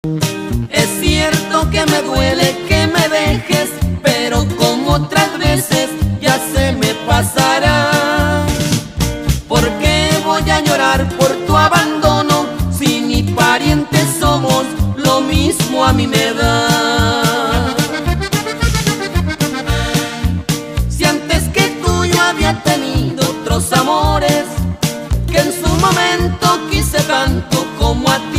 Es cierto que me duele que me dejes, pero como otras veces ya se me pasará. ¿Por qué voy a llorar por tu abandono si ni parientes somos? Lo mismo a mí me da. Si antes que tú yo había tenido otros amores, que en su momento quise tanto como a ti,